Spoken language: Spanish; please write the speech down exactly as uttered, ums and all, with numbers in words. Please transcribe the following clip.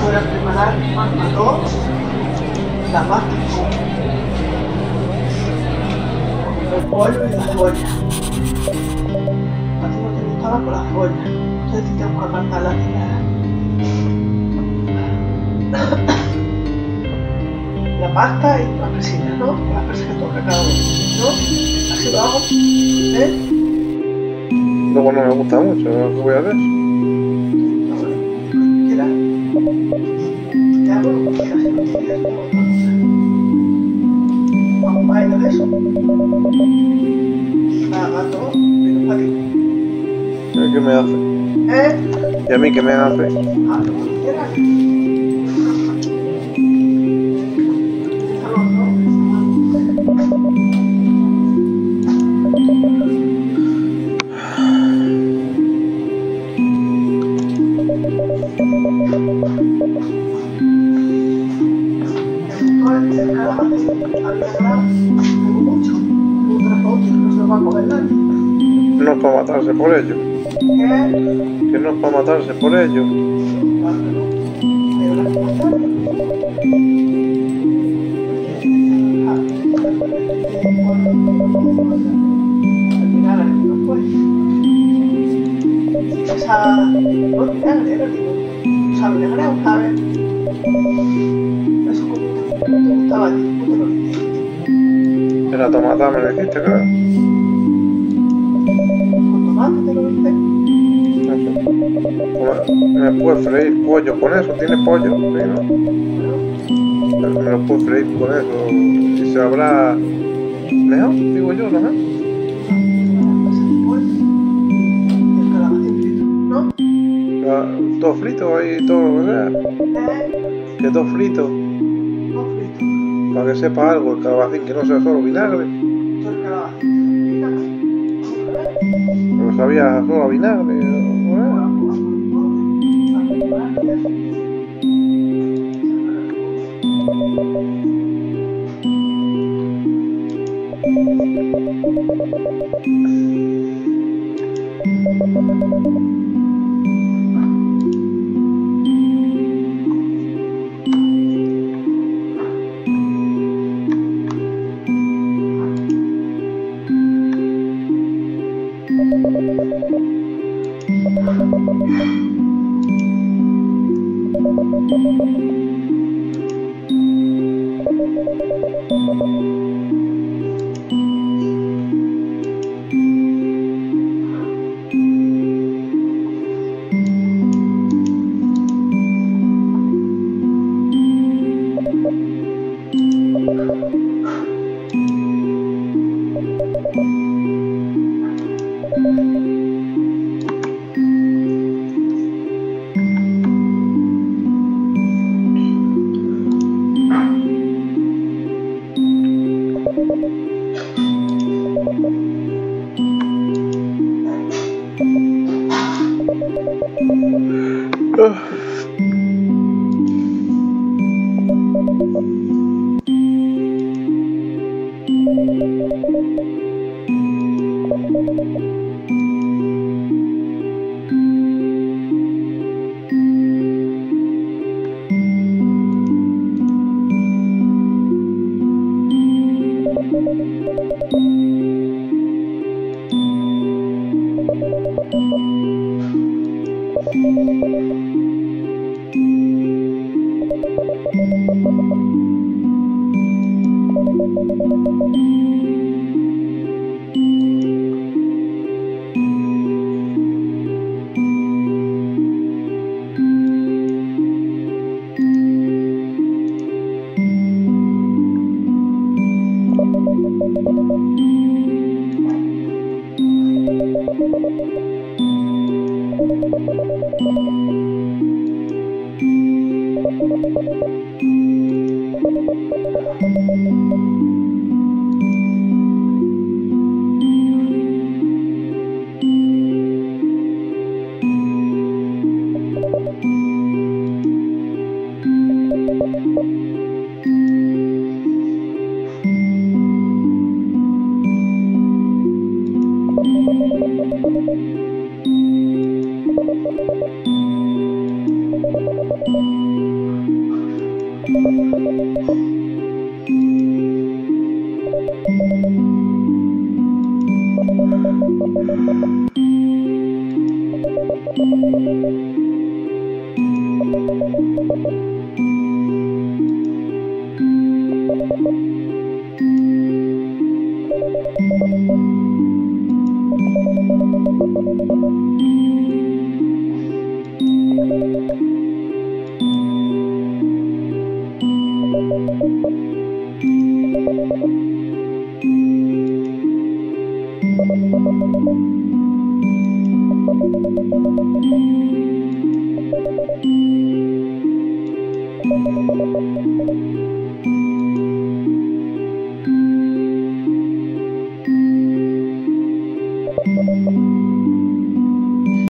Voy a preparar más dos, la pasta con el pollo y la cebolla. Así no te gustaba con la cebolla. Entonces sí tengo que apartar la tirada. La pasta y las presitas, ¿no? Con las presas que toca cada uno, ¿no? Así lo hago, ¿eh? Luego no me gusta mucho, ¿qué voy a hacer? No, bueno, como quieras. Ya hago lo que quieras, si no quieres, no otra cosa. Vamos a ir a eso. Nada, todo, pero para ti. ¿Qué me hace? ¿Eh? ¿Y a mí qué me hace? Ah, lo que quieras. No es para matarse por ello. ¿Qué? Que no es para matarse por ello. Esa... no, vinagre, era tipo... O sea, vinagre, ¿sabes? Eso como te gustaba a ti, ¿cómo te lo viste? La tomata me lo dijiste, claro. ¿Con tomate te lo viste? No sé. ¿Me puedes freír pollo con eso? ¿Tienes pollo? Sí, ¿no? Me lo puedo freír con eso. Y se habrá... mejor, digo yo, no sé. Todo frito ahí, todo lo que sea. ¿Eh? Que todo frito. No frito. Para que sepa algo el calabacín, que no sea solo vinagre. Yo el calabacín. Pero sabía solo a vinagre. ¿No? Thank you.